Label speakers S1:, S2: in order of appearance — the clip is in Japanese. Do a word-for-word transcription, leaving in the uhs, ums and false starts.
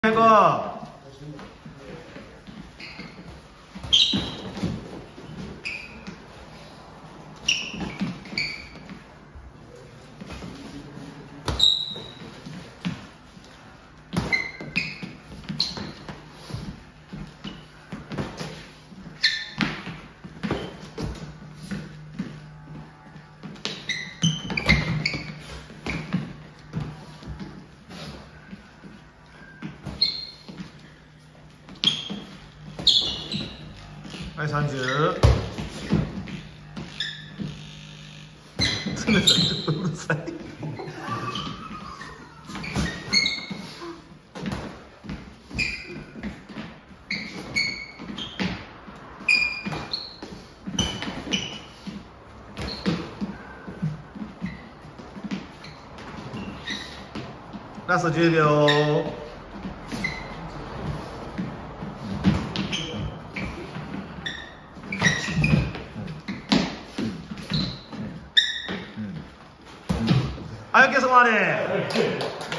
S1: 这个はい、さんじゅう。常さんうるさい。ラストじゅうびょう。はい、お疲れ様です。